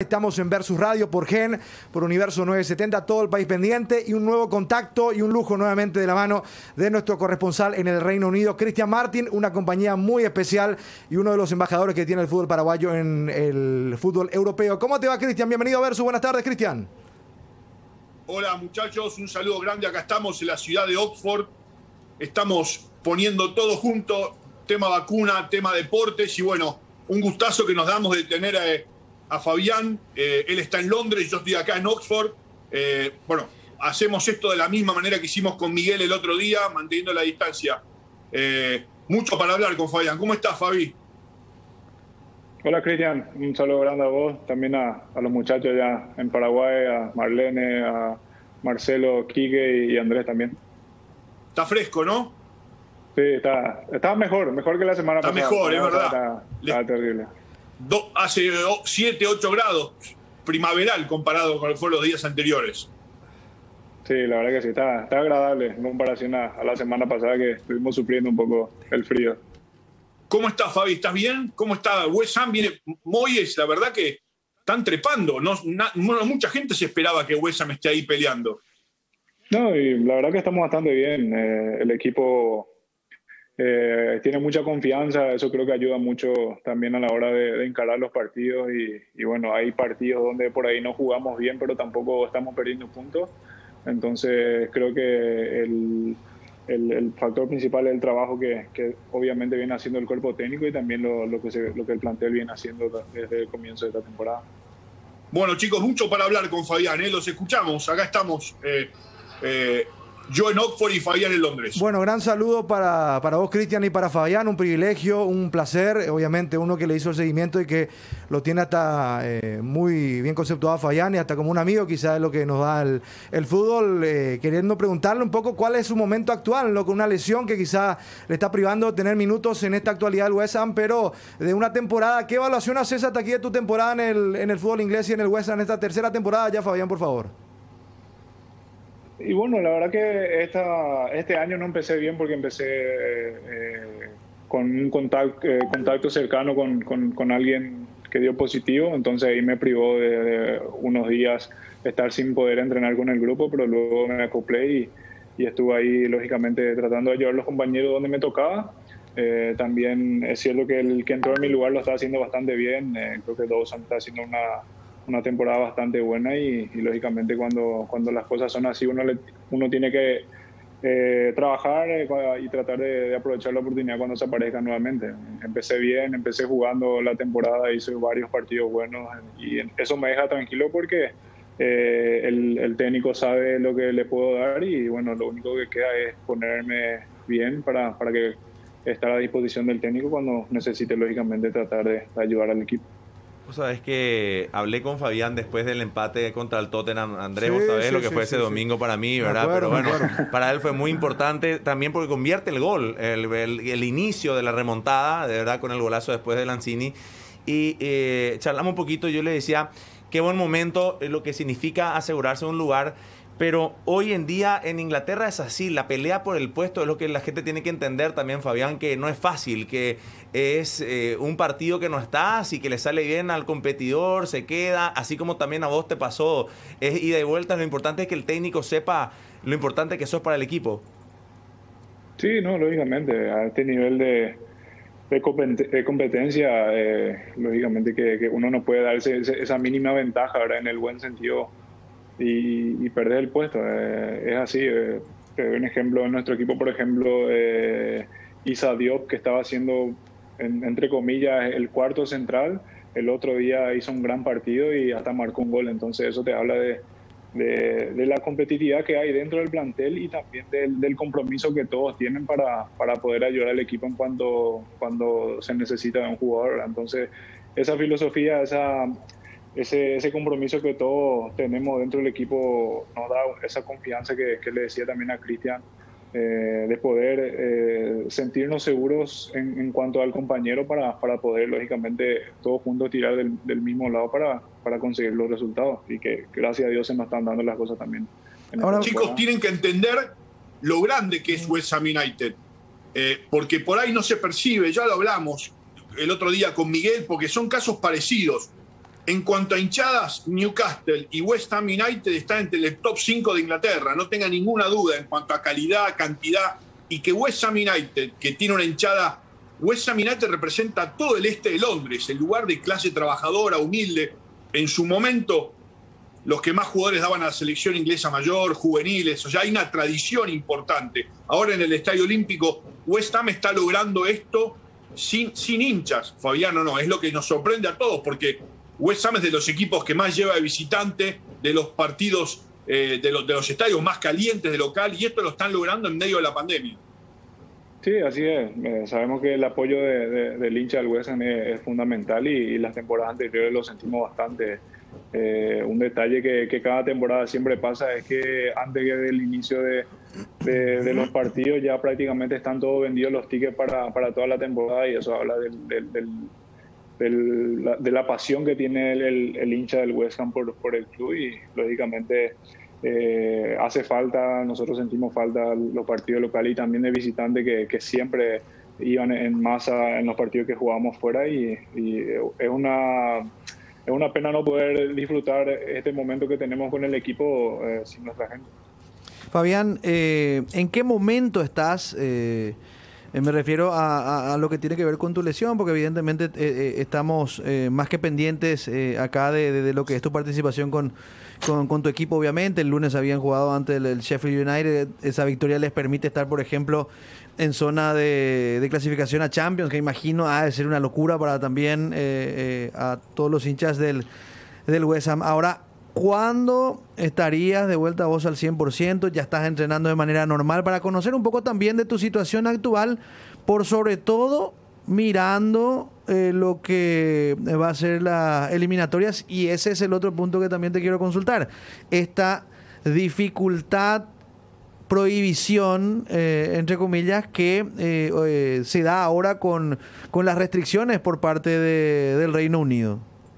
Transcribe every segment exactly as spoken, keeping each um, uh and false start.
Estamos en Versus Radio por Gen, por Universo novecientos setenta, todo el país pendiente y un nuevo contacto y un lujo nuevamente de la mano de nuestro corresponsal en el Reino Unido, Cristian Martin, una compañía muy especial y uno de los embajadores que tiene el fútbol paraguayo en el fútbol europeo. ¿Cómo te va, Cristian? Bienvenido a Versus. Buenas tardes, Cristian. Hola, muchachos. Un saludo grande. Acá estamos en la ciudad de Oxford. Estamos poniendo todo junto, tema vacuna, tema deportes y bueno, un gustazo que nos damos de tener a, a Fabián. Eh, él está en Londres, yo estoy acá en Oxford. Eh, bueno, hacemos esto de la misma manera que hicimos con Miguel el otro día, manteniendo la distancia. Eh, mucho para hablar con Fabián. ¿Cómo estás, Fabi? Hola, Cristian. Un saludo grande a vos, también a, a los muchachos ya en Paraguay, a Marlene, a Marcelo, Quique y Andrés también. Está fresco, ¿no? Sí, está, está mejor, mejor que la semana está pasada. Mejor, es verdad. Está, está terrible. Do, hace siete, ocho grados, primaveral comparado con los días anteriores. Sí, la verdad que sí, está, está agradable en comparación a, a la semana pasada que estuvimos sufriendo un poco el frío. ¿Cómo estás, Fabi? ¿Estás bien? ¿Cómo está West Ham? Viene Moyes, la verdad que están trepando. No, na, mucha gente se esperaba que West Ham esté ahí peleando. No, y la verdad que estamos bastante bien. Eh, el equipo eh, tiene mucha confianza, eso creo que ayuda mucho también a la hora de, de encarar los partidos. Y, y bueno, hay partidos donde por ahí no jugamos bien, pero tampoco estamos perdiendo puntos. Entonces creo que el, el, el factor principal es el trabajo que, que obviamente viene haciendo el cuerpo técnico y también lo, lo, que se, lo que el plantel viene haciendo desde el comienzo de esta temporada. Bueno, chicos, mucho para hablar con Fabián, ¿eh? Los escuchamos, acá estamos. Eh, Eh, yo en Oxford y Fabián en Londres. Bueno, gran saludo para, para vos, Cristian, y para Fabián. Un privilegio, un placer. Obviamente uno que le hizo el seguimiento y que lo tiene hasta eh, muy bien conceptuado a Fabián y hasta como un amigo, quizás es lo que nos da el, el fútbol. Eh, queriendo preguntarle un poco cuál es su momento actual, ¿no? Con una lesión que quizás le está privando de tener minutos en esta actualidad del West Ham, pero de una temporada. ¿Qué evaluación haces hasta aquí de tu temporada en el, en el fútbol inglés y en el West Ham en esta tercera temporada ya, Fabián, por favor? Y bueno, la verdad que esta, este año no empecé bien porque empecé eh, con un contacto, eh, contacto cercano con, con, con alguien que dio positivo, entonces ahí me privó de, de unos días estar sin poder entrenar con el grupo, pero luego me acoplé y, y estuve ahí lógicamente tratando de ayudar a los compañeros donde me tocaba. Eh, también es cierto que el que entró en mi lugar lo está haciendo bastante bien, eh, creo que Dawson está haciendo una... una temporada bastante buena y, y lógicamente cuando, cuando las cosas son así uno, le, uno tiene que eh, trabajar eh, y tratar de, de aprovechar la oportunidad cuando se aparezca nuevamente. Empecé bien, empecé jugando la temporada, hice varios partidos buenos y eso me deja tranquilo porque eh, el, el técnico sabe lo que le puedo dar y bueno, lo único que queda es ponerme bien para, para que estar a disposición del técnico cuando necesite lógicamente tratar de, de ayudar al equipo. Vos sabés que hablé con Fabián después del empate contra el Tottenham. Andrés, sí, vos sabés sí, lo que sí, fue sí, ese sí. domingo para mí, ¿verdad? Acuerdo, Pero bueno, para él fue muy importante también porque convierte el gol, el, el, el inicio de la remontada, de verdad, con el golazo después de Lanzini. Y eh, charlamos un poquito, yo le decía qué buen momento, es lo que significa asegurarse un lugar. Pero hoy en día en Inglaterra es así, la pelea por el puesto es lo que la gente tiene que entender también, Fabián, que no es fácil, que es eh, un partido que no estás y que le sale bien al competidor, se queda, así como también a vos te pasó, es ida y vuelta. Lo importante es que el técnico sepa lo importante que sos para el equipo. Sí, no, lógicamente, a este nivel de, de competencia, eh, lógicamente que, que uno no puede darse esa mínima ventaja, ¿verdad? En el buen sentido. Y, y perder el puesto, eh, es así. Eh, te doy un ejemplo en nuestro equipo, por ejemplo, eh, Issa Diop, que estaba haciendo, en, entre comillas, el cuarto central, el otro día hizo un gran partido y hasta marcó un gol. Entonces eso te habla de, de, de la competitividad que hay dentro del plantel y también del, del compromiso que todos tienen para, para poder ayudar al equipo en cuanto cuando se necesita de un jugador, ¿verdad? Entonces esa filosofía, esa... Ese, ese compromiso que todos tenemos dentro del equipo nos da esa confianza que, que le decía también a Cristian, eh, de poder eh, sentirnos seguros en, en cuanto al compañero para, para poder, lógicamente, todos juntos tirar del, del mismo lado para, para conseguir los resultados y que, gracias a Dios, se nos están dando las cosas también. Ahora, chicos, tienen que entender lo grande que es West Ham United, eh, porque por ahí no se percibe, ya lo hablamos el otro día con Miguel, porque son casos parecidos. En cuanto a hinchadas, Newcastle y West Ham United están entre el top cinco de Inglaterra, no tenga ninguna duda en cuanto a calidad, cantidad, y que West Ham United, que tiene una hinchada, West Ham United representa todo el este de Londres, el lugar de clase trabajadora, humilde. En su momento, los que más jugadores daban a la selección inglesa mayor, juveniles, o sea, hay una tradición importante. Ahora en el Estadio Olímpico, West Ham está logrando esto sin, sin hinchas. Fabiano, no, es lo que nos sorprende a todos, porque West Ham es de los equipos que más lleva de visitante, de los partidos, eh, de, los, de los estadios más calientes de local, y esto lo están logrando en medio de la pandemia. Sí, así es. Eh, sabemos que el apoyo de, de, del hincha del West Ham es, es fundamental y, y las temporadas anteriores lo sentimos bastante. Eh, un detalle que, que cada temporada siempre pasa es que antes del inicio de, de, de los partidos ya prácticamente están todos vendidos los tickets para, para toda la temporada, y eso habla del, del, del, del, la, de la pasión que tiene el, el, el hincha del West Ham por, por el club, y lógicamente eh, hace falta, nosotros sentimos falta los partidos locales y también de visitantes que, que siempre iban en masa en los partidos que jugábamos fuera, y, y es una... Es una pena no poder disfrutar este momento que tenemos con el equipo eh, sin nuestra gente. Fabián, eh, ¿en qué momento estás? Eh, me refiero a, a, a lo que tiene que ver con tu lesión, porque evidentemente eh, eh, estamos eh, más que pendientes eh, acá de, de, de lo que es tu participación con, con, con tu equipo, obviamente. El lunes habían jugado ante el, el Sheffield United. Esa victoria les permite estar, por ejemplo, en zona de, de clasificación a Champions, que imagino ha de ser una locura para también eh, eh, a todos los hinchas del, del West Ham. Ahora, ¿cuándo estarías de vuelta vos al cien por ciento? ¿Ya estás entrenando de manera normal? Para conocer un poco también de tu situación actual, por sobre todo mirando eh, lo que va a ser las eliminatorias, y ese es el otro punto que también te quiero consultar. Esta dificultad, prohibición, eh, entre comillas, que eh, eh, se da ahora con, con las restricciones por parte de, del Reino Unido.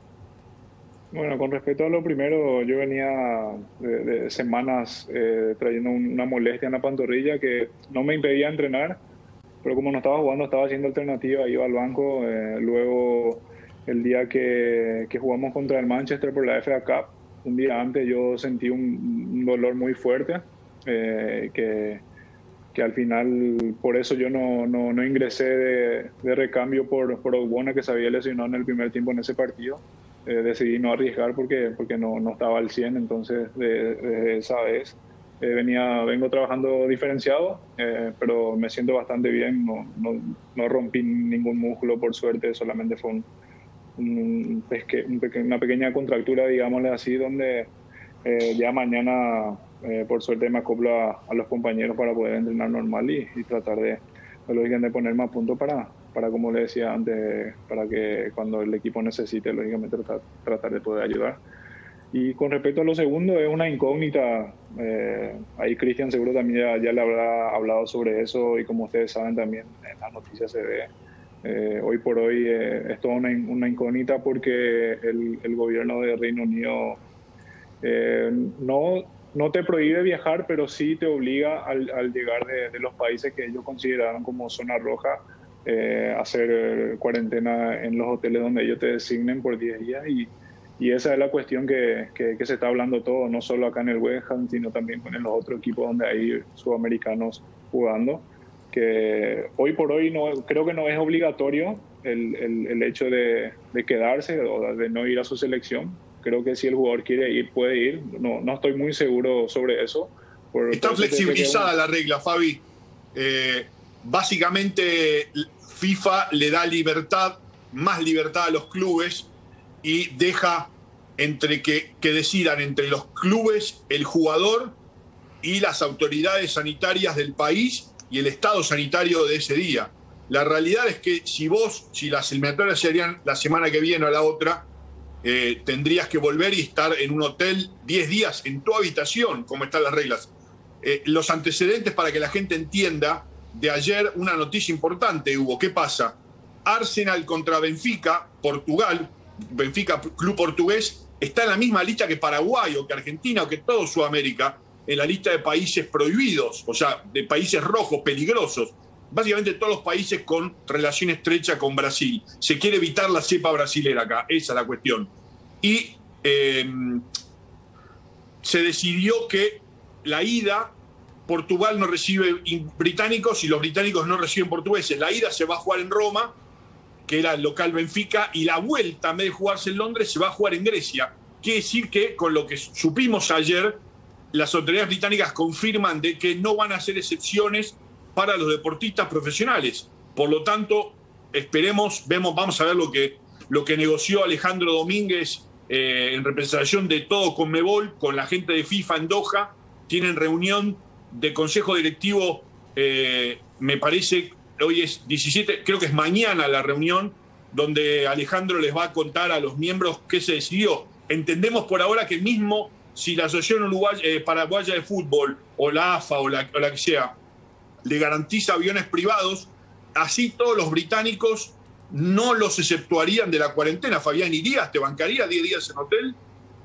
Bueno, con respecto a lo primero, yo venía de, de semanas eh, trayendo una molestia en la pantorrilla que no me impedía entrenar, pero como no estaba jugando, estaba haciendo alternativa, iba al banco. Eh, luego, el día que, que jugamos contra el Manchester por la F A Cup, un día antes yo sentí un, un dolor muy fuerte, eh, que, que al final, por eso yo no, no, no ingresé de, de recambio por, por Ogbonna, que se había lesionado en el primer tiempo en ese partido. Eh, decidí no arriesgar porque, porque no, no estaba al cien, entonces de, de esa vez eh, venía, vengo trabajando diferenciado, eh, pero me siento bastante bien, no, no, no rompí ningún músculo por suerte, solamente fue un, un pesque, un peque, una pequeña contractura, digámosle así, donde eh, ya mañana eh, por suerte me acoplo a, a los compañeros para poder entrenar normal y, y tratar de, de, de ponerme a punto para... para, como le decía antes, para que cuando el equipo necesite, lógicamente, tratar, tratar de poder ayudar. Y con respecto a lo segundo, es una incógnita. Eh, ahí Cristian seguro también ya, ya le habrá hablado sobre eso, y como ustedes saben también en las noticias se ve. Eh, hoy por hoy eh, es toda una, una incógnita porque el, el gobierno de Reino Unido eh, no, no te prohíbe viajar, pero sí te obliga al, al llegar de, de los países que ellos consideraron como zona roja, Eh, hacer cuarentena en los hoteles donde ellos te designen por diez días, y, y esa es la cuestión que, que, que se está hablando todo, no solo acá en el West Ham, sino también con los otros equipos donde hay sudamericanos jugando, que hoy por hoy no, creo que no es obligatorio el, el, el hecho de, de quedarse o de no ir a su selección. Creo que si el jugador quiere ir, puede ir. No, no estoy muy seguro sobre eso. Por, está por flexibilizada que... la regla, Fabi. Eh, básicamente FIFA le da libertad, más libertad a los clubes, y deja entre que, que decidan entre los clubes, el jugador y las autoridades sanitarias del país y el estado sanitario de ese día. La realidad es que si vos, si las eliminatorias serían la semana que viene o la otra, eh, tendrías que volver y estar en un hotel diez días en tu habitación, como están las reglas. Eh, los antecedentes, para que la gente entienda, de ayer, una noticia importante hubo. ¿Qué pasa? Arsenal contra Benfica, Portugal, Benfica, club portugués, está en la misma lista que Paraguay o que Argentina o que todo Sudamérica, en la lista de países prohibidos, o sea, de países rojos, peligrosos. Básicamente todos los países con relación estrecha con Brasil. Se quiere evitar la cepa brasilera acá, esa es la cuestión. y eh, se decidió que la ida, Portugal no recibe británicos y los británicos no reciben portugueses. La ida se va a jugar en Roma, que era el local Benfica, y la vuelta, en vez de jugarse en Londres, se va a jugar en Grecia. Quiere decir que, con lo que supimos ayer, las autoridades británicas confirman de que no van a hacer excepciones para los deportistas profesionales. Por lo tanto, esperemos, vemos, vamos a ver lo que, lo que negoció Alejandro Domínguez eh, en representación de todo Conmebol con la gente de FIFA en Doha. Tienen reunión de consejo directivo, eh, me parece, hoy es diecisiete, creo que es mañana la reunión, donde Alejandro les va a contar a los miembros qué se decidió. Entendemos por ahora que mismo si la Asociación Uruguaya, eh, Paraguaya de Fútbol o la A F A o la, o la que sea le garantiza aviones privados, así todos los británicos no los exceptuarían de la cuarentena. Fabián, ¿irías? ¿Te bancaría diez días en hotel?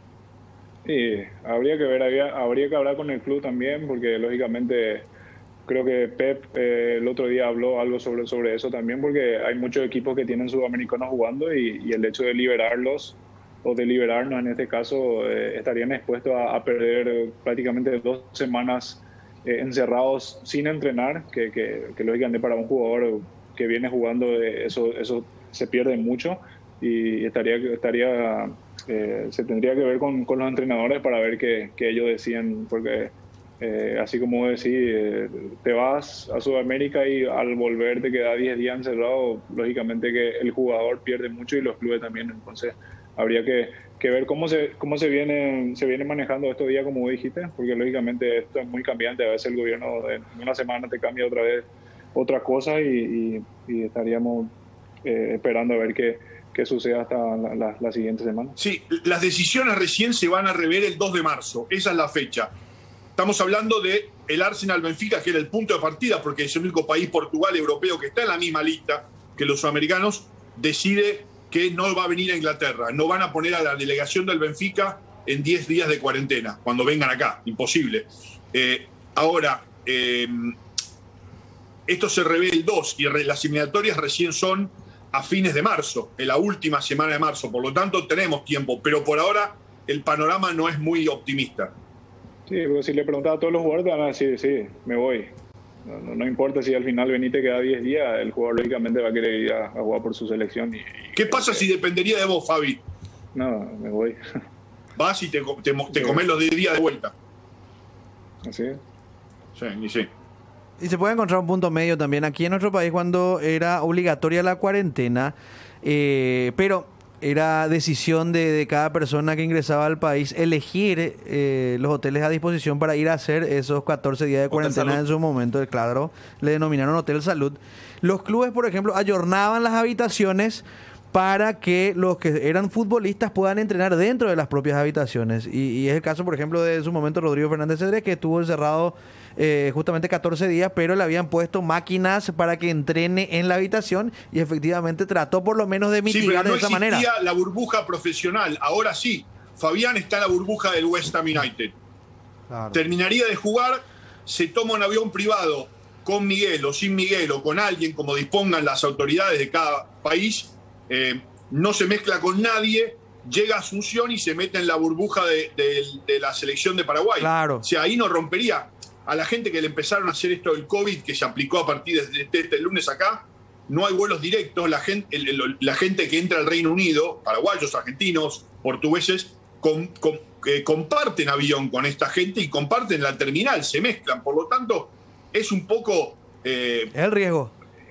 Sí, habría que ver, habría, habría que hablar con el club también, porque lógicamente creo que Pep eh, el otro día habló algo sobre, sobre eso también, porque hay muchos equipos que tienen sudamericanos jugando y, y el hecho de liberarlos o de liberarnos en este caso eh, estarían expuestos a, a perder prácticamente dos semanas eh, encerrados sin entrenar, que, que, que lógicamente para un jugador que viene jugando eh, eso, eso se pierde mucho y estaría... estaría Eh, se tendría que ver con, con los entrenadores para ver qué, qué ellos decían, porque eh, así como decís, eh, te vas a Sudamérica y al volver te quedas diez días encerrado, lógicamente que el jugador pierde mucho y los clubes también, entonces habría que, que ver cómo se cómo se viene, se viene manejando estos días, como dijiste, porque lógicamente esto es muy cambiante, a veces el gobierno en una semana te cambia otra vez otra cosa y, y, y estaríamos eh, esperando a ver qué que suceda hasta la, la, la siguiente semana. Sí, las decisiones recién se van a rever el dos de marzo, esa es la fecha. Estamos hablando de el Arsenal Benfica, que era el punto de partida, porque es el único país, Portugal, europeo, que está en la misma lista que los sudamericanos, decide que no va a venir a Inglaterra, no van a poner a la delegación del Benfica en diez días de cuarentena, cuando vengan acá, imposible. Eh, ahora, eh, esto se revé el dos y las eliminatorias recién son a fines de marzo, en la última semana de marzo, por lo tanto tenemos tiempo, pero por ahora el panorama no es muy optimista. Sí, porque si le preguntaba a todos los jugadores, van a decir, sí, me voy. No, no, no importa si al final Benítez te queda diez días, el jugador lógicamente va a querer ir a, a jugar por su selección. Y, y ¿Qué pasa que... si dependería de vos, Fabi? No, me voy. Vas y te, te, te comés los diez días de vuelta. Así es. Sí, y sí. Y se puede encontrar un punto medio también aquí en nuestro país cuando era obligatoria la cuarentena, eh, pero era decisión de, de cada persona que ingresaba al país elegir eh, los hoteles a disposición para ir a hacer esos catorce días de cuarentena en su momento. Claro, le denominaron Hotel Salud. Los clubes, por ejemplo, ayornaban las habitaciones para que los que eran futbolistas puedan entrenar dentro de las propias habitaciones. Y, y es el caso, por ejemplo, de en su momento Rodrigo Fernández Cedrés, que estuvo encerrado eh, justamente catorce días, pero le habían puesto máquinas para que entrene en la habitación y efectivamente trató por lo menos de mitigar sí, pero no de esa manera. existía la burbuja profesional, ahora sí. Fabián está en la burbuja del West Ham United. Claro. Terminaría de jugar, se toma un avión privado con Miguel o sin Miguel o con alguien, como dispongan las autoridades de cada país. Eh, no se mezcla con nadie, llega a Asunción y se mete en la burbuja de, de, de la selección de Paraguay. Claro. O sea, ahí no rompería. A la gente que le empezaron a hacer esto del COVID, que se aplicó a partir de este, este lunes acá, no hay vuelos directos. La gente, el, el, la gente que entra al Reino Unido, paraguayos, argentinos, portugueses, com, com, eh, comparten avión con esta gente y comparten la terminal, se mezclan. Por lo tanto, es un poco... Eh, el riesgo.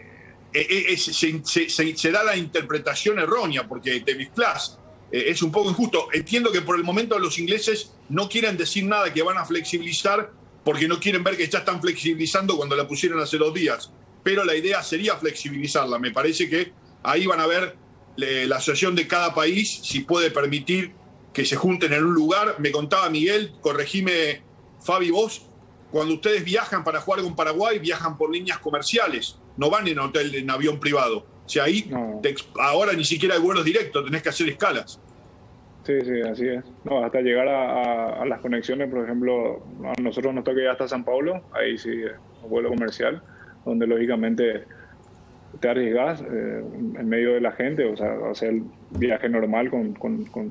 Es, se, se, se, se da la interpretación errónea porque te mezclas. Eh, es un poco injusto. Entiendo que por el momento los ingleses no quieren decir nada, que van a flexibilizar porque no quieren ver que ya están flexibilizando cuando la pusieron hace dos días. Pero la idea sería flexibilizarla. Me parece que ahí van a ver eh, la asociación de cada país si puede permitir que se junten en un lugar. Me contaba Miguel, corregime Fabi vos, cuando ustedes viajan para jugar con Paraguay, viajan por líneas comerciales. No van en hotel, en avión privado. O sea, ahí no. te, ahora ni siquiera hay vuelos directos, tenés que hacer escalas. Sí, sí, así es. No, hasta llegar a, a, a las conexiones, por ejemplo, a nosotros nos toca ir hasta San Paulo, ahí sí, un vuelo comercial, donde lógicamente te arriesgas eh, en medio de la gente, o sea, hacer el viaje normal con, con, con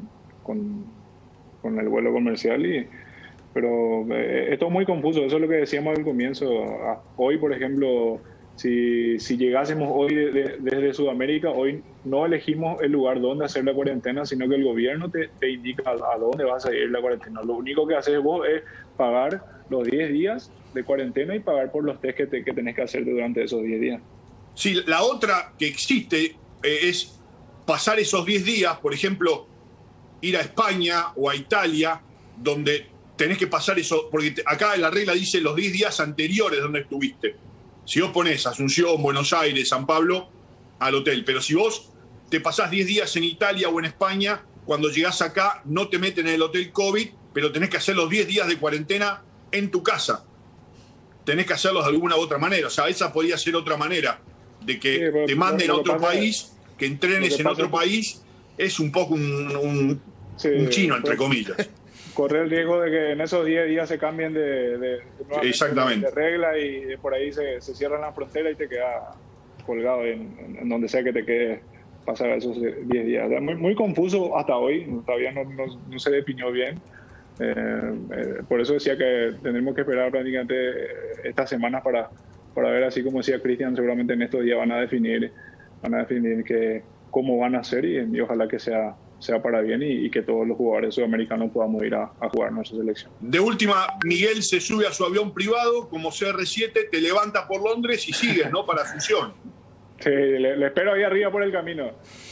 con, con el vuelo comercial. Y, pero eh, es todo muy confuso, eso es lo que decíamos al comienzo. Hoy, por ejemplo, si, si llegásemos hoy de, de, desde Sudamérica, hoy no elegimos el lugar donde hacer la cuarentena, sino que el gobierno te, te indica a, a dónde vas a ir la cuarentena. Lo único que haces vos es pagar los diez días de cuarentena y pagar por los test que, te, que tenés que hacer durante esos diez días. Sí, la otra que existe eh, es pasar esos diez días, por ejemplo, ir a España o a Italia, donde tenés que pasar eso, porque te, acá la regla dice los diez días anteriores donde estuviste. Si vos ponés Asunción, Buenos Aires, San Pablo, al hotel, pero si vos te pasás diez días en Italia o en España, cuando llegás acá no te meten en el hotel COVID, pero tenés que hacer los diez días de cuarentena en tu casa. Tenés que hacerlos de alguna u otra manera. O sea, esa podría ser otra manera de que sí, pero, te manden a otro país, que entrenes que en otro país, es un poco un, un, sí, un chino, entre comillas. Correr el riesgo de que en esos diez días se cambien de, de, Exactamente. de, de regla y por ahí se, se cierran las fronteras y te quedas colgado en, en donde sea que te quedes pasar esos diez días. Muy, muy confuso hasta hoy, todavía no, no, no se definió bien. Eh, eh, por eso decía que tenemos que esperar prácticamente estas semanas para, para ver, así como decía Cristian, seguramente en estos días van a definir, van a definir que, cómo van a hacer y, y ojalá que sea sea para bien y, y que todos los jugadores sudamericanos podamos ir a, a jugar nuestra selección. De última, Miguel se sube a su avión privado como C R siete, te levanta por Londres y sigues, ¿no? Para Asunción. Sí, le, le espero ahí arriba por el camino.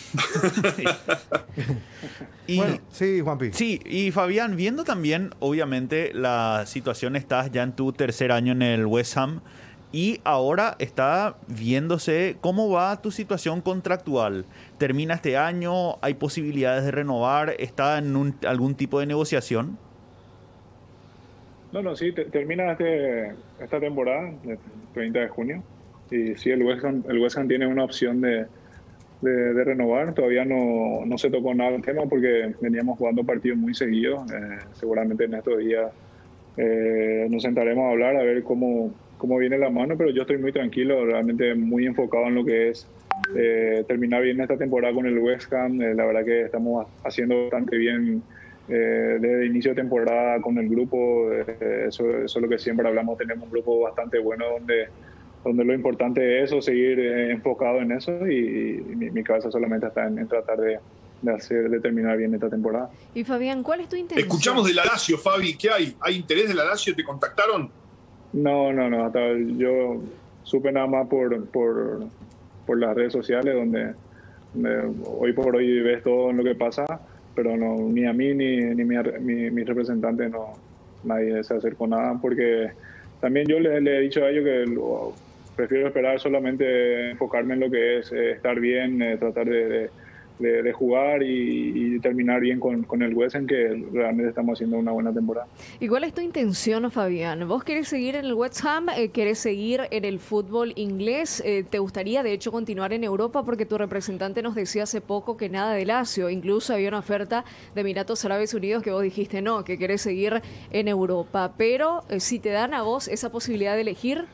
Y, bueno, sí, Juanpi. Sí, y Fabián, viendo también, obviamente, la situación, estás ya en tu tercer año en el West Ham y ahora está viéndose cómo va tu situación contractual. ¿Termina este año? ¿Hay posibilidades de renovar? ¿Está en un, algún tipo de negociación? No, no, sí, te, termina este, esta temporada, el treinta de junio. Y sí, el West Ham, el West Ham tiene una opción de, de, de renovar. Todavía no, no se tocó nada el tema porque veníamos jugando partidos muy seguidos. Eh, seguramente en estos días eh, nos sentaremos a hablar a ver cómo... cómo viene la mano, pero yo estoy muy tranquilo, realmente muy enfocado en lo que es eh, terminar bien esta temporada con el West Ham. Eh, la verdad que estamos haciendo bastante bien eh, desde el inicio de temporada con el grupo. Eh, eso, eso es lo que siempre hablamos, tenemos un grupo bastante bueno donde, donde lo importante es eso, seguir eh, enfocado en eso y, y mi, mi cabeza solamente está en, en tratar de, de, hacer, de terminar bien esta temporada. Y Fabián, ¿cuál es tu intención? Escuchamos del Lazio, Fabi, ¿qué hay? ¿Hay interés del Lazio? ¿Te contactaron? No, no, no. Hasta yo supe nada más por, por, por las redes sociales, donde, donde hoy por hoy ves todo lo que pasa, pero no, ni a mí ni, ni mi, mi, mi representante, no, nadie se acercó nada, porque también yo le, le he dicho a ellos que lo, prefiero esperar solamente enfocarme en lo que es eh, estar bien, eh, tratar de, de, de, de jugar y, y terminar bien con, con el West Ham, que realmente estamos haciendo una buena temporada. ¿Y cuál es tu intención, Fabián? ¿Vos querés seguir en el West Ham? Eh, ¿Querés seguir en el fútbol inglés? Eh, ¿Te gustaría, de hecho, continuar en Europa? Porque tu representante nos decía hace poco que nada de Lazio. Incluso había una oferta de Emiratos Árabes Unidos que vos dijiste no, que querés seguir en Europa. Pero eh, si te dan a vos esa posibilidad de elegir...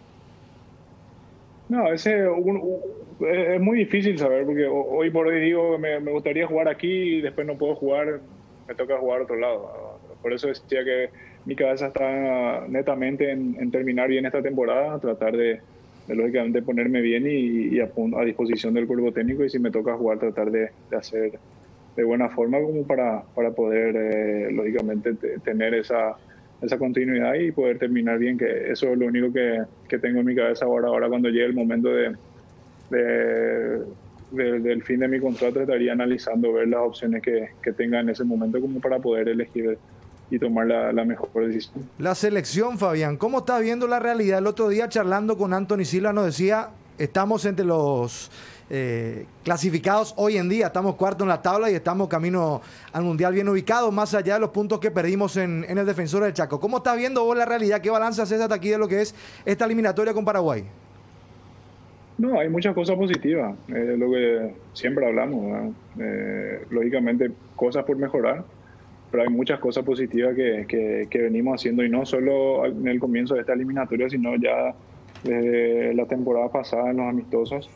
No, ese un, un, es muy difícil saber, porque hoy por hoy digo me, me gustaría jugar aquí y después no puedo jugar, me toca jugar a otro lado. Por eso decía que mi cabeza está netamente en, en terminar bien esta temporada, tratar de, de lógicamente ponerme bien y, y a, a disposición del cuerpo técnico, y si me toca jugar tratar de, de hacer de buena forma como para, para poder eh, lógicamente t- tener esa... esa continuidad y poder terminar bien, que eso es lo único que, que tengo en mi cabeza ahora. Ahora cuando llegue el momento de, de, de, del fin de mi contrato, estaría analizando, ver las opciones que, que tenga en ese momento como para poder elegir y tomar la, la mejor decisión. La selección, Fabián, ¿cómo estás viendo la realidad? El otro día charlando con Anthony Silva nos decía, estamos entre los eh, clasificados hoy en día, estamos cuarto en la tabla y estamos camino al Mundial bien ubicados, más allá de los puntos que perdimos en, en el Defensor del Chaco. ¿Cómo estás viendo vos la realidad? ¿Qué balance haces hasta aquí de lo que es esta eliminatoria con Paraguay? No, hay muchas cosas positivas, es eh, lo que siempre hablamos, eh, lógicamente cosas por mejorar, pero hay muchas cosas positivas que, que, que venimos haciendo, y no solo en el comienzo de esta eliminatoria, sino ya desde la temporada pasada en los amistosos.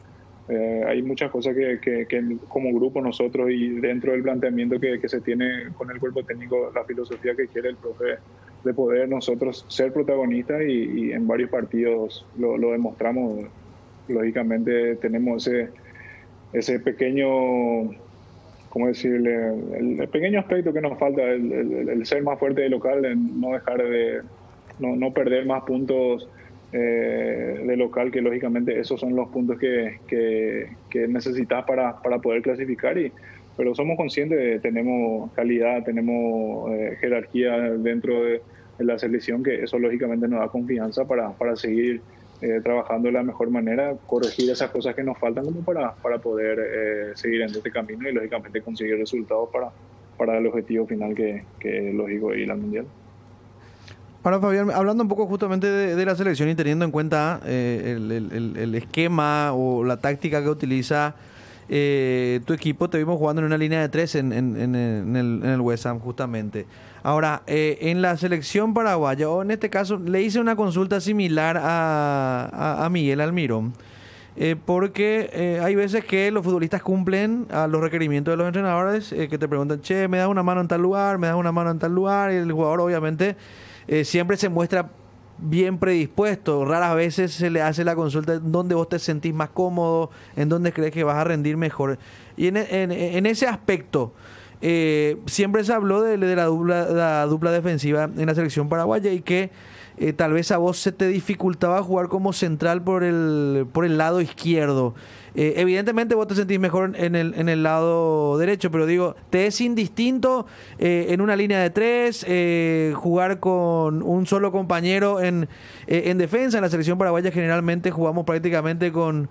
Eh, hay muchas cosas que, que, que como grupo nosotros y dentro del planteamiento que, que se tiene con el cuerpo técnico, la filosofía que quiere el profe de poder nosotros ser protagonistas y, y en varios partidos lo, lo demostramos. Lógicamente tenemos ese, ese pequeño, ¿cómo decirle? El, el pequeño aspecto que nos falta, el, el, el ser más fuerte de local, el no dejar de, no, no perder más puntos Eh, de local, que lógicamente esos son los puntos que, que, que necesitas para, para poder clasificar, y, pero somos conscientes de que tenemos calidad, tenemos eh, jerarquía dentro de, de la selección, que eso lógicamente nos da confianza para, para seguir eh, trabajando de la mejor manera, corregir esas cosas que nos faltan como para, para poder eh, seguir en este camino y lógicamente conseguir resultados para, para el objetivo final que, que es lógico, ir al Mundial. Ahora, Fabián, hablando un poco justamente de, de la selección y teniendo en cuenta eh, el, el, el esquema o la táctica que utiliza eh, tu equipo, te vimos jugando en una línea de tres en, en, en, el, en el West Ham, justamente. Ahora, eh, en la selección paraguaya, o en este caso, le hice una consulta similar a, a, a Miguel Almirón, eh, porque eh, hay veces que los futbolistas cumplen a los requerimientos de los entrenadores, eh, que te preguntan, che, me das una mano en tal lugar, me das una mano en tal lugar, y el jugador obviamente Eh, siempre se muestra bien predispuesto. Raras veces se le hace la consulta en dónde vos te sentís más cómodo, en dónde crees que vas a rendir mejor. Y en, en, en ese aspecto, eh, siempre se habló de, de la, dupla, la dupla defensiva en la selección paraguaya y que eh, tal vez a vos se te dificultaba jugar como central por el, por el lado izquierdo. Eh, evidentemente vos te sentís mejor en el, en el lado derecho, pero digo, ¿te es indistinto eh, en una línea de tres eh, jugar con un solo compañero en, eh, en defensa? En la selección paraguaya generalmente jugamos prácticamente con,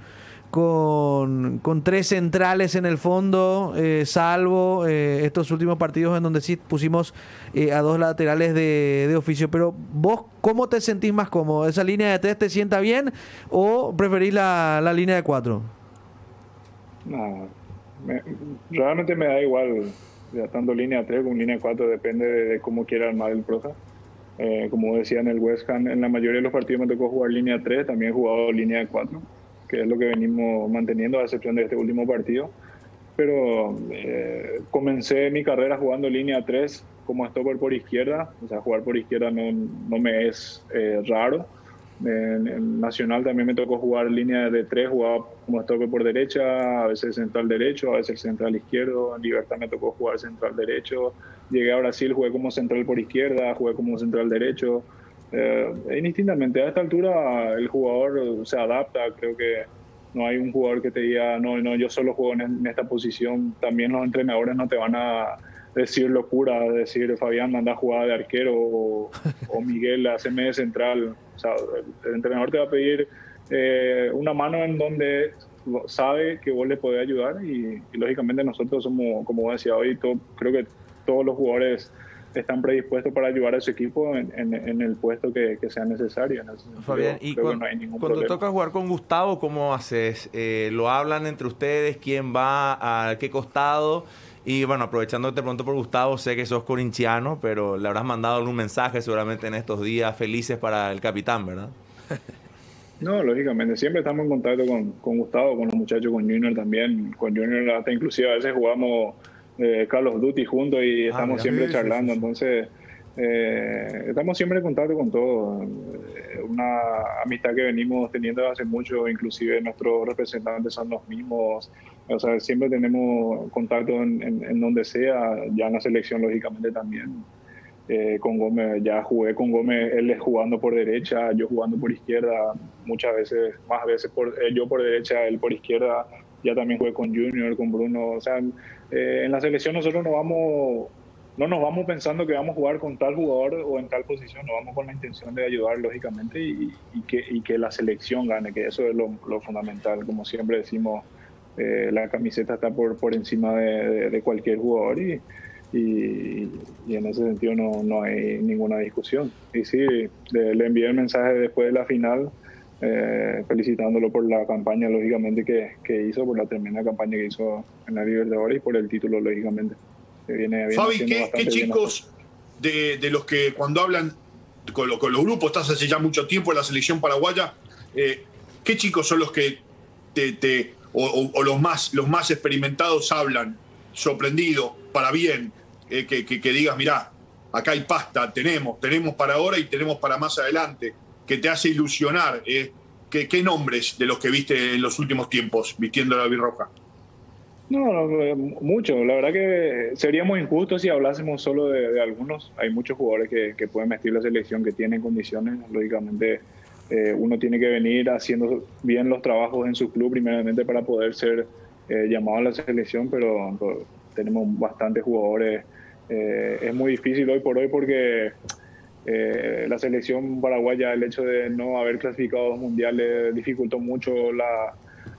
con, con tres centrales en el fondo, eh, salvo eh, estos últimos partidos en donde sí pusimos eh, a dos laterales de, de oficio. Pero vos, ¿cómo te sentís más cómodo? ¿Esa línea de tres te sienta bien o preferís la, la línea de cuatro? No, me, realmente me da igual, ya tanto línea tres como línea cuatro, depende de, de cómo quiera armar el profe. Eh, como decía en el West Ham, en la mayoría de los partidos me tocó jugar línea tres, también he jugado línea cuatro, que es lo que venimos manteniendo a excepción de este último partido. Pero eh, comencé mi carrera jugando línea tres como stopper por izquierda, o sea, jugar por izquierda no, no me es eh, raro. En, en Nacional también me tocó jugar línea de tres, jugaba como stopper por derecha, a veces central derecho, a veces central izquierdo. En Libertad me tocó jugar central derecho. Llegué a Brasil, jugué como central por izquierda, jugué como central derecho. Eh, indistintamente, a esta altura el jugador se adapta. Creo que no hay un jugador que te diga, no, no, yo solo juego en, en esta posición. También los entrenadores no te van a decir locura, decir Fabián manda a jugar de arquero o, o Miguel haceme de central. O sea, el, el entrenador te va a pedir eh, una mano en donde sabe que vos le podés ayudar y, y lógicamente nosotros somos, como vos decías hoy, todo, creo que todos los jugadores están predispuestos para ayudar a su equipo en, en, en el puesto que, que sea necesario. En ese sentido, Fabián, y cuando, no cuando toca jugar con Gustavo, ¿cómo haces? Eh, ¿Lo hablan entre ustedes? ¿Quién va a qué costado? Y bueno, aprovechándote pronto por Gustavo, sé que sos corintiano, pero le habrás mandado algún mensaje seguramente en estos días felices para el capitán, ¿verdad? No, lógicamente, siempre estamos en contacto con, con Gustavo, con los muchachos, con Junior también. Con Junior hasta inclusive a veces jugamos eh, Call of Duty juntos y estamos ah, siempre sí, charlando, sí, sí. Entonces eh, estamos siempre en contacto con todos. Una amistad que venimos teniendo hace mucho, inclusive nuestros representantes son los mismos. O sea, siempre tenemos contacto en, en, en donde sea, ya en la selección lógicamente también. Eh, con Gómez, ya jugué con Gómez, él jugando por derecha, yo jugando por izquierda, muchas veces, más veces por, eh, yo por derecha, él por izquierda, ya también jugué con Junior, con Bruno. O sea, eh, en la selección nosotros no vamos, no nos vamos pensando que vamos a jugar con tal jugador o en tal posición, nos vamos con la intención de ayudar lógicamente y, y, que, y que la selección gane, que eso es lo, lo fundamental. Como siempre decimos, Eh, la camiseta está por, por encima de, de, de cualquier jugador y, y, y en ese sentido no, no hay ninguna discusión. Y sí, le, le envié el mensaje después de la final eh, felicitándolo por la campaña lógicamente que, que hizo, por la tremenda campaña que hizo en la Libertadores y por el título lógicamente. Que viene, viene Fabi, ¿qué, ¿qué chicos de, de los que cuando hablan con, lo, con los grupos, estás hace ya mucho tiempo en la selección paraguaya, eh, qué chicos son los que te... te o, o, o los, más, los más experimentados hablan, sorprendido, para bien, eh, que, que, que digas, mirá, acá hay pasta, tenemos, tenemos para ahora y tenemos para más adelante, que te hace ilusionar. Eh, ¿qué, ¿Qué nombres de los que viste en los últimos tiempos vistiendo la birroja? No, no, mucho. La verdad que seríamos injustos si hablásemos solo de, de algunos. Hay muchos jugadores que, que pueden vestir la selección, que tienen condiciones. Lógicamente, eh, uno tiene que venir haciendo bien los trabajos en su club, primeramente para poder ser eh, llamado a la selección, pero, pero tenemos bastantes jugadores. Eh, es muy difícil hoy por hoy porque eh, la selección paraguaya, el hecho de no haber clasificado a dos mundiales, dificultó mucho la...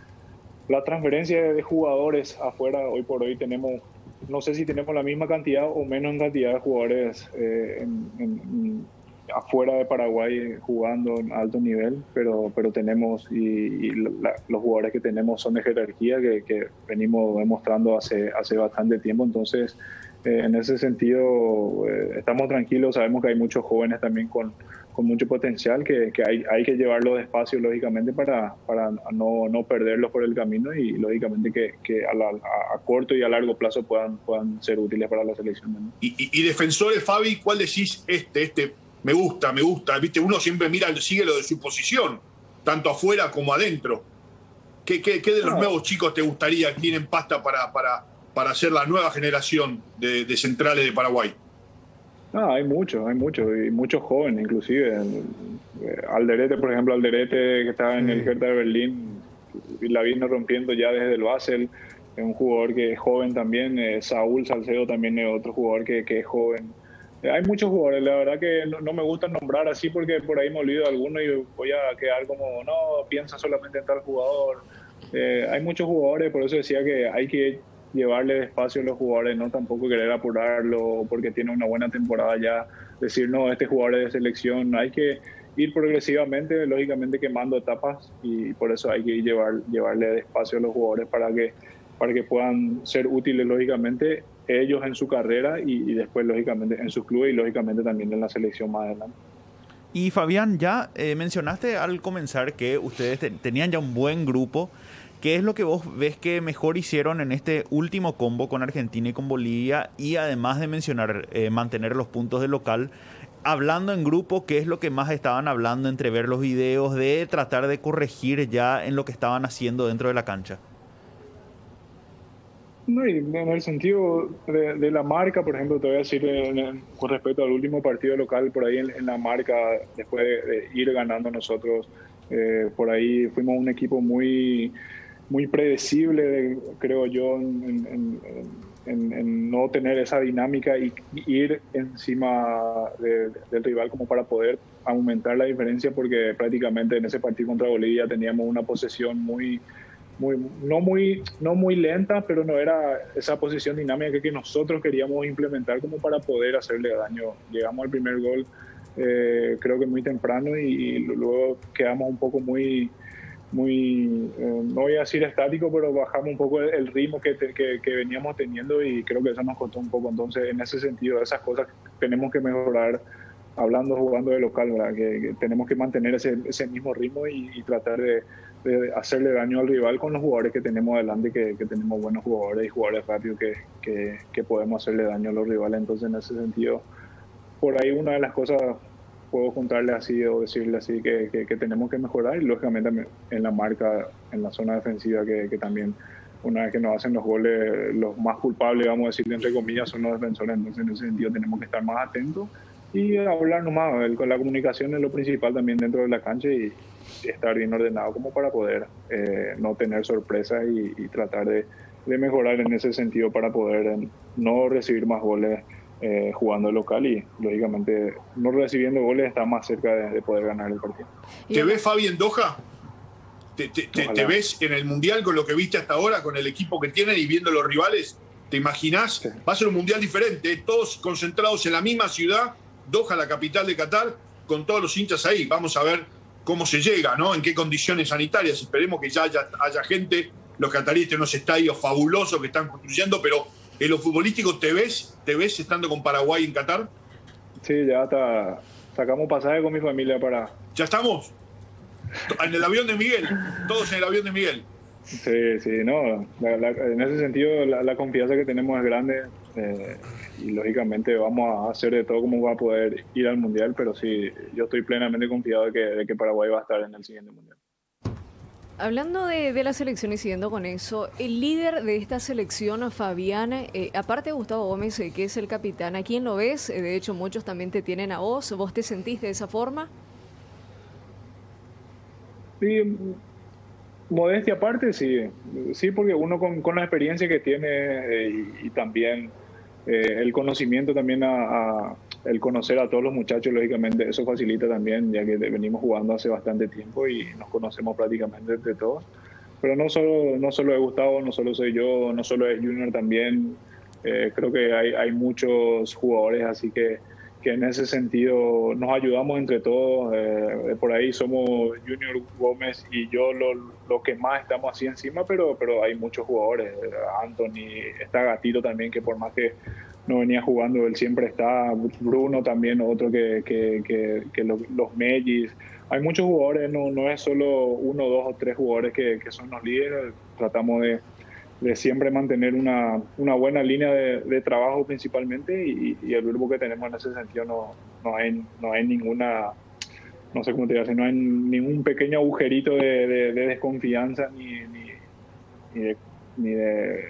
La transferencia de jugadores afuera. Hoy por hoy tenemos, no sé si tenemos la misma cantidad o menos en cantidad de jugadores eh, en, en, afuera de Paraguay jugando en alto nivel, pero, pero tenemos, y, y la, los jugadores que tenemos son de jerarquía que, que venimos demostrando hace, hace bastante tiempo. Entonces, eh, en ese sentido, eh, estamos tranquilos. Sabemos que hay muchos jóvenes también con, con mucho potencial, que, que hay, hay que llevarlos despacio, lógicamente, para, para no, no perderlos por el camino y, lógicamente, que, que a, la, a corto y a largo plazo puedan, puedan ser útiles para la selección, ¿no? Y, y, y defensores, Fabi, ¿cuál decís? Este, este, me gusta, me gusta. ¿Viste? Uno siempre mira, sigue lo de su posición, tanto afuera como adentro. ¿Qué, qué, qué de los no. nuevos chicos te gustaría que tienen pasta para, para, para ser la nueva generación de, de centrales de Paraguay? No, hay muchos, hay muchos, y muchos jóvenes inclusive. Alderete, por ejemplo, Alderete que estaba en el Hertha de Berlín, la vino rompiendo ya desde el Basel, es un jugador que es joven también. eh, Saúl Salcedo también es otro jugador que, que es joven. Eh, hay muchos jugadores, la verdad que no, no me gusta nombrar así porque por ahí me olvido de alguno y voy a quedar como, no, piensa solamente en tal jugador. Eh, hay muchos jugadores, por eso decía que hay que llevarle despacio a los jugadores, no tampoco querer apurarlo porque tiene una buena temporada ya, decir no, este jugador es de selección. Hay que ir progresivamente, lógicamente quemando etapas, y por eso hay que llevar, llevarle despacio a los jugadores para que, para que puedan ser útiles, lógicamente, ellos en su carrera y, y después, lógicamente, en sus clubes y, lógicamente, también en la selección más adelante. Y Fabián, ya eh, mencionaste al comenzar que ustedes te, tenían ya un buen grupo. ¿Qué es lo que vos ves que mejor hicieron en este último combo con Argentina y con Bolivia? Y además de mencionar eh, mantener los puntos de local, hablando en grupo, ¿qué es lo que más estaban hablando entre ver los videos, de tratar de corregir ya en lo que estaban haciendo dentro de la cancha? No, y en el sentido de, de la marca, por ejemplo, te voy a decir en, en, con respecto al último partido local, por ahí en, en la marca, después de, de ir ganando nosotros, eh, por ahí fuimos un equipo muy... muy predecible, creo yo, en, en, en, en no tener esa dinámica y, y ir encima de, de, del rival como para poder aumentar la diferencia, porque prácticamente en ese partido contra Bolivia teníamos una posesión muy, muy no muy no muy lenta, pero no era esa posesión dinámica que nosotros queríamos implementar como para poder hacerle daño. Llegamos al primer gol, eh, creo que muy temprano, y, y luego quedamos un poco muy... muy, eh, no voy a decir estático, pero bajamos un poco el, el ritmo que, te, que, que veníamos teniendo, y creo que eso nos costó un poco. Entonces, en ese sentido, esas cosas tenemos que mejorar hablando, jugando de local, ¿verdad? Que, que tenemos que mantener ese, ese mismo ritmo y, y tratar de, de hacerle daño al rival con los jugadores que tenemos adelante, que, que tenemos buenos jugadores y jugadores rápidos que, que, que podemos hacerle daño a los rivales. Entonces, en ese sentido, por ahí una de las cosas... puedo juntarle así o decirle así que, que, que tenemos que mejorar, y lógicamente en la marca, en la zona defensiva, que, que también una vez que nos hacen los goles, los más culpables, vamos a decir entre comillas, son los defensores. Entonces en ese sentido tenemos que estar más atentos y hablarnos más. La comunicación es lo principal también dentro de la cancha, y, y estar bien ordenado como para poder eh, no tener sorpresas y, y tratar de, de mejorar en ese sentido para poder eh, no recibir más goles Eh, jugando local, y lógicamente no recibiendo goles está más cerca de, de poder ganar el partido. ¿Te ves, Fabi, en Doha? ¿Te, te, te, ¿Te ves en el Mundial con lo que viste hasta ahora, con el equipo que tienen y viendo los rivales? ¿Te imaginás? Sí. Va a ser un Mundial diferente, todos concentrados en la misma ciudad, Doha, la capital de Qatar, con todos los hinchas ahí. Vamos a ver cómo se llega, ¿no? En qué condiciones sanitarias. Esperemos que ya haya, haya gente, los cataríes tienen unos estadios fabulosos que están construyendo, pero ¿en lo futbolístico te ves, te ves estando con Paraguay en Qatar? Sí, ya está. Sacamos pasaje con mi familia para... ¿Ya estamos? En el avión de Miguel, todos en el avión de Miguel. Sí, sí, no. La- la- en ese sentido, la, la confianza que tenemos es grande eh, y lógicamente vamos a hacer de todo como va a poder ir al Mundial, pero sí, yo estoy plenamente confiado de que, de que Paraguay va a estar en el siguiente Mundial. Hablando de, de la selección y siguiendo con eso, el líder de esta selección, Fabián, eh, aparte de Gustavo Gómez, eh, que es el capitán, ¿a quién lo ves? Eh, de hecho, muchos también te tienen a vos. ¿Vos te sentís de esa forma? Sí, modestia aparte, sí. Sí, porque uno con, con la experiencia que tiene eh, y, y también eh, el conocimiento también a, a- el conocer a todos los muchachos, lógicamente, eso facilita también, ya que venimos jugando hace bastante tiempo y nos conocemos prácticamente entre todos. Pero no solo, no solo es Gustavo, no solo soy yo, no solo es Junior también. Eh, creo que hay, hay muchos jugadores, así que, que en ese sentido nos ayudamos entre todos. Eh, por ahí somos Junior, Gómez y yo los lo que más estamos así encima, pero, pero hay muchos jugadores. Eh, Anthony, está Gatito también, que por más que no venía jugando, él siempre está. Bruno también, otro que, que, que, que los, los Mellis. Hay muchos jugadores, no, no es solo uno, dos o tres jugadores que, que son los líderes. Tratamos de, de siempre mantener una, una buena línea de, de trabajo principalmente y, y el grupo que tenemos en ese sentido no, no, hay, no hay ninguna, no sé cómo te digo, no hay ningún pequeño agujerito de, de, de desconfianza ni, ni, ni de, ni de,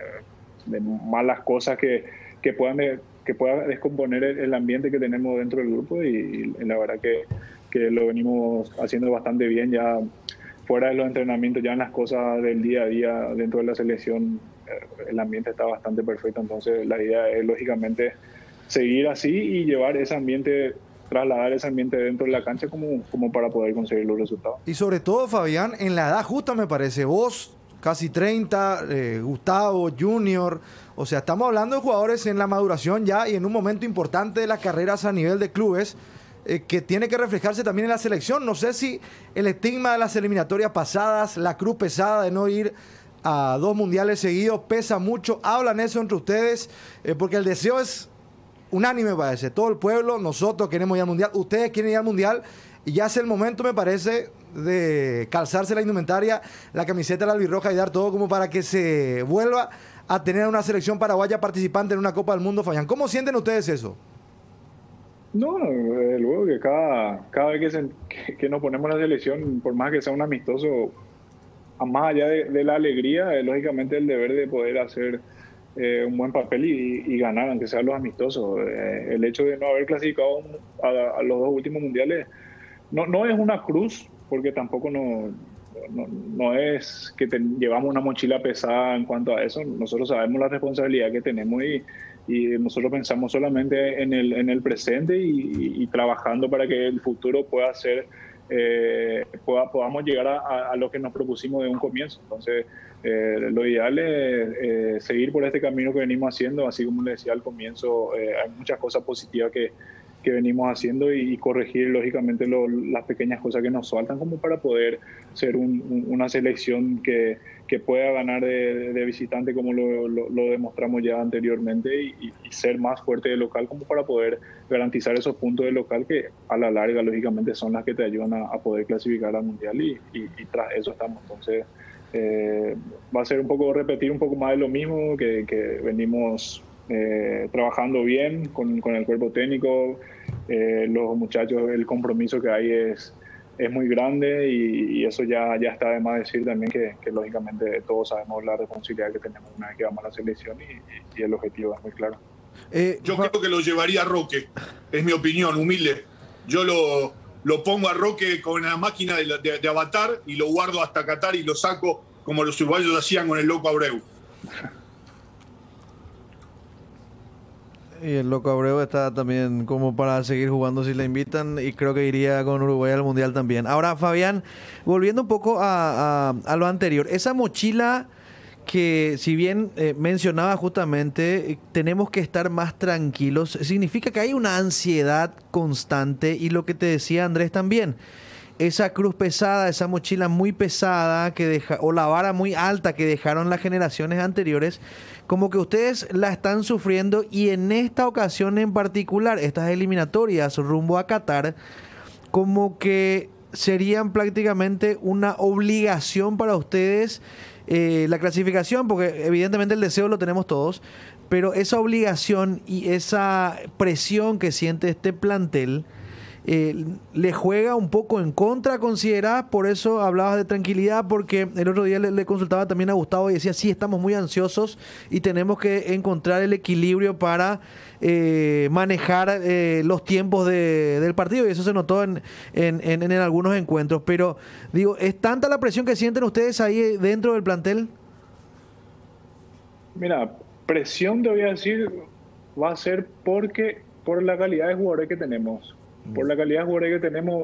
de malas cosas que, que puedan de- que pueda descomponer el, el ambiente que tenemos dentro del grupo y, y la verdad que, que lo venimos haciendo bastante bien ya fuera de los entrenamientos, ya en las cosas del día a día dentro de la selección eh, el ambiente está bastante perfecto, entonces la idea es lógicamente seguir así y llevar ese ambiente, trasladar ese ambiente dentro de la cancha como, como para poder conseguir los resultados. Y sobre todo, Fabián, en la edad justa me parece. Vos, casi treinta, eh, Gustavo, Junior. O sea, estamos hablando de jugadores en la maduración ya y en un momento importante de las carreras a nivel de clubes eh, que tiene que reflejarse también en la selección. No sé si el estigma de las eliminatorias pasadas, la cruz pesada de no ir a dos mundiales seguidos, pesa mucho. Hablan eso entre ustedes, eh, porque el deseo es unánime, parece. Todo el pueblo, nosotros queremos ir al mundial, ustedes quieren ir al mundial y ya es el momento, me parece, de calzarse la indumentaria, la camiseta de la albirroja y dar todo como para que se vuelva a tener una selección paraguaya participante en una Copa del Mundo, Fabián. ¿Cómo sienten ustedes eso? No, eh, luego que cada, cada vez que, se- que, que nos ponemos en la selección, por más que sea un amistoso, a más allá de, de la alegría, eh, lógicamente el deber de poder hacer eh, un buen papel y, y ganar, aunque sean los amistosos. Eh, el hecho de no haber clasificado a, a los dos últimos mundiales no, no es una cruz, porque tampoco no, no, no es que te- llevamos una mochila pesada en cuanto a eso. Nosotros sabemos la responsabilidad que tenemos y, y nosotros pensamos solamente en el, en el presente y, y trabajando para que el futuro pueda ser, eh, pueda, podamos llegar a, a- a lo que nos propusimos de un comienzo. Entonces, eh, lo ideal es eh, seguir por este camino que venimos haciendo, así como le decía al comienzo, eh, hay muchas cosas positivas que que venimos haciendo y, y corregir lógicamente lo- las pequeñas cosas que nos faltan como para poder ser un- un- una selección que, que pueda ganar de, de visitante como lo, lo- lo demostramos ya anteriormente y, y- y ser más fuerte de local como para poder garantizar esos puntos de local que a la larga lógicamente son las que te ayudan a, a poder clasificar al mundial y, y- y tras eso estamos. Entonces eh, va a ser un poco repetir un poco más de lo mismo que, que venimos eh, trabajando bien con, con el cuerpo técnico. Eh, los muchachos, el compromiso que hay es, es muy grande y, y eso ya, ya está de más decir también que, que lógicamente todos sabemos la responsabilidad que tenemos una vez que vamos a la selección y, y- y el objetivo es muy claro. Eh, Yo Fa- creo que lo llevaría a Roque, es mi opinión, humilde. Yo lo, lo pongo a Roque con la máquina de, la- de- de Avatar y lo guardo hasta Qatar y lo saco como los uruguayos hacían con el Loco Abreu. Y el Loco Abreu está también como para seguir jugando si le invitan y creo que iría con Uruguay al Mundial también. Ahora, Fabián, volviendo un poco a, a- a lo anterior, esa mochila que si bien eh, mencionaba justamente, eh, tenemos que estar más tranquilos, significa que hay una ansiedad constante y lo que te decía Andrés también. Esa cruz pesada, esa mochila muy pesada que deja, o la vara muy alta que dejaron las generaciones anteriores, como que ustedes la están sufriendo y en esta ocasión en particular, estas eliminatorias rumbo a Qatar, como que serían prácticamente una obligación para ustedes eh, la clasificación, porque evidentemente el deseo lo tenemos todos, pero esa obligación y esa presión que siente este plantel eh, le juega un poco en contra, considerás. Por eso hablabas de tranquilidad, porque el otro día le, le consultaba también a Gustavo y decía, sí, estamos muy ansiosos y tenemos que encontrar el equilibrio para eh, manejar eh, los tiempos de, del partido, y eso se notó en, en, en, en algunos encuentros. Pero digo, ¿es tanta la presión que sienten ustedes ahí dentro del plantel? Mira, presión te voy a decir, va a ser porque por la calidad de jugadores que tenemos. Por la calidad de jugadores que tenemos,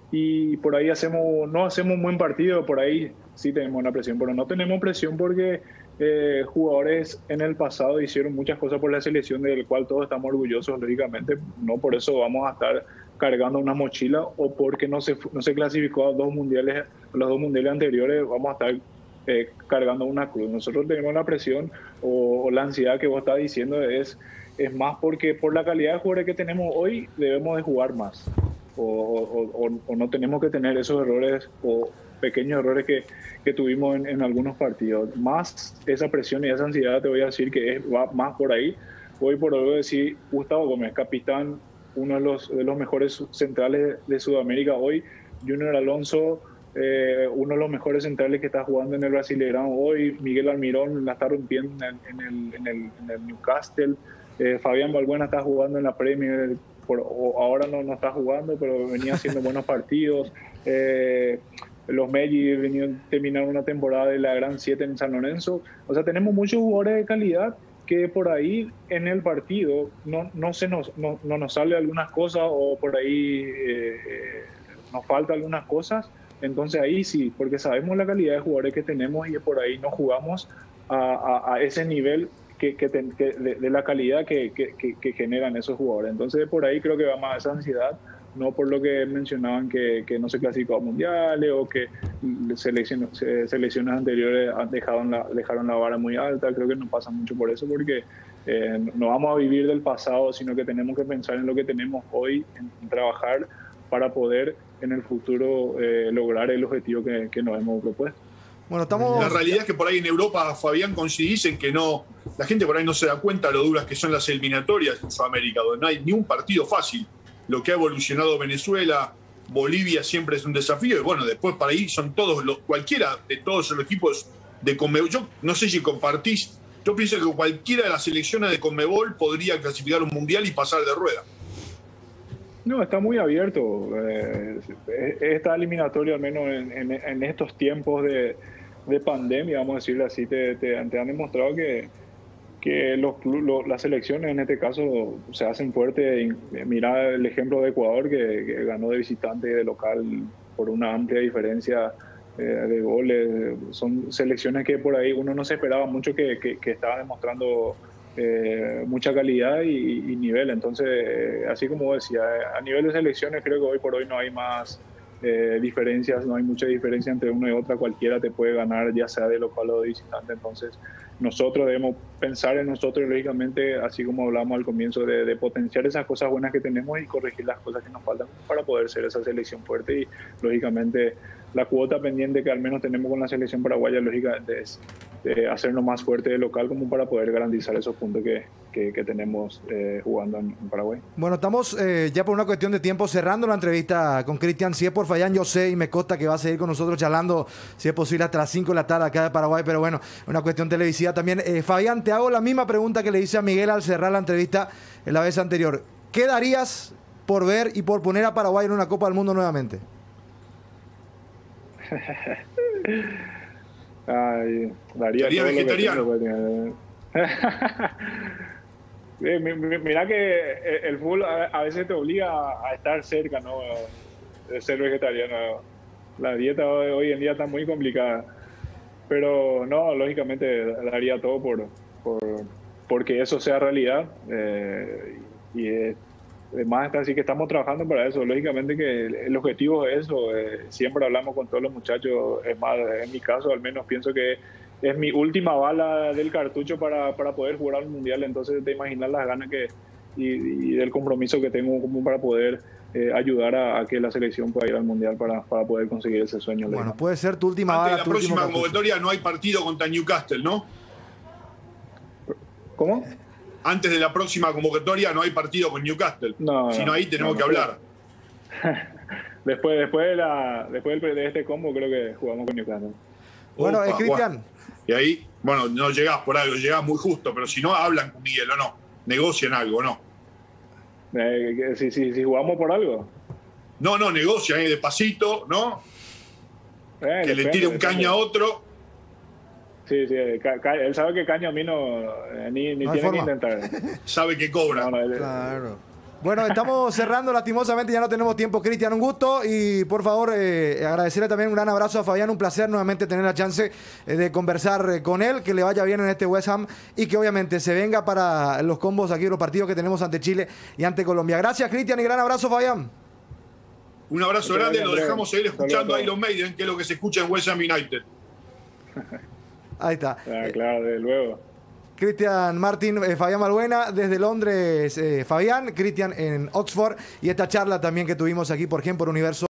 y por ahí hacemos no hacemos un buen partido, por ahí sí tenemos una presión, pero no tenemos presión porque eh, jugadores en el pasado hicieron muchas cosas por la selección, del cual todos estamos orgullosos, lógicamente. No por eso vamos a estar cargando una mochila, o porque no se, no se clasificó a dos mundiales, los dos mundiales anteriores, vamos a estar eh, cargando una cruz. Nosotros tenemos la presión o, o la ansiedad que vos estás diciendo, es es más porque por la calidad de jugadores que tenemos hoy debemos de jugar más, o, o, o, o no tenemos que tener esos errores o pequeños errores que, que tuvimos en, en algunos partidos. Más esa presión y esa ansiedad te voy a decir que es, va más por ahí. Hoy por hoy decir Gustavo Gómez, capitán, uno de los, de los mejores centrales de Sudamérica hoy, Junior Alonso, eh, uno de los mejores centrales que está jugando en el Brasileirão hoy, Miguel Almirón la está rompiendo en el, en el, en el, en el Newcastle. Eh, Fabián Balbuena está jugando en la Premier, por, o ahora no, no está jugando, pero venía haciendo buenos partidos. Eh, los Meggi venían terminando una temporada de la Gran siete en San Lorenzo. O sea, tenemos muchos jugadores de calidad que por ahí en el partido no, no, se nos, no, no nos sale algunas cosas, o por ahí eh, nos falta algunas cosas. Entonces ahí sí, porque sabemos la calidad de jugadores que tenemos y por ahí no jugamos a, a, a ese nivel Que, que, te, que de, de la calidad que, que, que generan esos jugadores. Entonces por ahí creo que va más esa ansiedad, no por lo que mencionaban que, que no se clasificó a mundiales o que selecciones, selecciones anteriores dejaron la, dejaron la vara muy alta. Creo que no pasa mucho por eso, porque eh, no vamos a vivir del pasado, sino que tenemos que pensar en lo que tenemos hoy, en, en trabajar para poder en el futuro eh, lograr el objetivo que, que nos hemos propuesto. Bueno, estamos... La realidad es que por ahí en Europa, Fabián, coincidís en que no, la gente por ahí no se da cuenta lo duras que son las eliminatorias en Sudamérica, donde no hay ni un partido fácil. Lo que ha evolucionado Venezuela, Bolivia siempre es un desafío, y bueno, después para ahí son todos los, cualquiera de todos los equipos de Conmebol. Yo no sé si compartís, yo pienso que cualquiera de las selecciones de Conmebol podría clasificar un mundial y pasar de rueda. No, está muy abierto. Eh, esta eliminatoria, al menos en, en, en estos tiempos de, de pandemia, vamos a decirlo así, te, te, te han demostrado que, que los, los, las selecciones en este caso se hacen fuertes. Mira el ejemplo de Ecuador, que, que ganó de visitante y de local por una amplia diferencia eh, de goles. Son selecciones que por ahí uno no se esperaba mucho, que, que, que estaban demostrando Eh, mucha calidad y, y nivel. Entonces, eh, así como decía, a nivel de selecciones creo que hoy por hoy no hay más eh, diferencias, no hay mucha diferencia entre una y otra. Cualquiera te puede ganar, ya sea de local o de visitante. Entonces nosotros debemos pensar en nosotros, lógicamente, así como hablamos al comienzo, de, de potenciar esas cosas buenas que tenemos y corregir las cosas que nos faltan para poder ser esa selección fuerte. Y lógicamente la cuota pendiente que al menos tenemos con la selección paraguaya, lógicamente, es de hacernos más fuerte de local, como para poder garantizar esos puntos que, que, que tenemos eh, jugando en, en Paraguay. Bueno, estamos eh, ya por una cuestión de tiempo cerrando la entrevista con Cristian. Si es por Fabián, yo sé y me consta que va a seguir con nosotros charlando, si es posible, hasta las cinco de la tarde acá de Paraguay, pero bueno, una cuestión televisiva también. Eh, Fabián, te hago la misma pregunta que le hice a Miguel al cerrar la entrevista en la vez anterior. ¿Qué darías por ver y por poner a Paraguay en una Copa del Mundo nuevamente? Ay, daría todo vegetariano. Lo que tengo. Mira que el fútbol a veces te obliga a estar cerca, ¿no?, de ser vegetariano. La dieta hoy en día está muy complicada, pero no, lógicamente daría todo por, por porque eso sea realidad. Eh, y es, además está así que estamos trabajando para eso. Lógicamente que el, el objetivo es eso. Eh, siempre hablamos con todos los muchachos. Es más, en mi caso al menos pienso que es mi última bala del cartucho para, para poder jugar al mundial. Entonces te imaginas las ganas que, y, y del compromiso que tengo como para poder eh, ayudar a, a que la selección pueda ir al Mundial para, para poder conseguir ese sueño. Bueno, puede ser tu última Antes bala, de la tu último próxima cartucho. convocatoria no hay partido contra Newcastle, ¿no? ¿Cómo? Antes de la próxima convocatoria no hay partido con Newcastle. No, si no, ahí tenemos no, que no, hablar. Después, después, de la, después de este combo creo que jugamos con Newcastle. Bueno, eh, Opa, Cristian. bueno. Y ahí, bueno, no llegás por algo, llegás muy justo, pero si no, hablan con Miguel o no. Negocian algo, ¿no? Eh, si, si, si jugamos por algo. No, no, negocian ahí despacito, ¿no? Eh, que depende, le tire un depende. caño a otro. Sí, sí, ca- ca- él sabe que caño a mí no, eh, ni, ni No hay tiene que forma. intentar. Sabe que cobra. No, no, él- Claro. Bueno, estamos cerrando lastimosamente, ya no tenemos tiempo, Cristian, un gusto y por favor eh, agradecerle también un gran abrazo a Fabián, un placer nuevamente tener la chance eh, de conversar eh, con él, que le vaya bien en este West Ham y que obviamente se venga para los combos aquí, los partidos que tenemos ante Chile y ante Colombia. Gracias, Cristian, y gran abrazo, Fabián. Un abrazo Muchas grande, gracias, lo Andrés. dejamos seguir Hasta escuchando a luego. Iron Maiden, que es lo que se escucha en West Ham United. Ahí está. Ah, claro, de luego. Cristian Martín, eh, Fabián Balbuena, desde Londres, eh, Fabián, Cristian en Oxford y esta charla también que tuvimos aquí por Gen por Universo.